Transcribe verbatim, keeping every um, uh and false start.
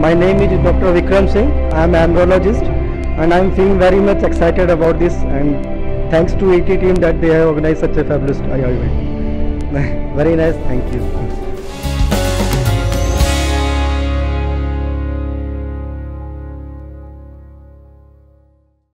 My name is Doctor Vikram Singh. I am an embryologist and I am feeling very much excited about this, and thanks to E T team that they have organized such a fabulous event. Very nice, thank you.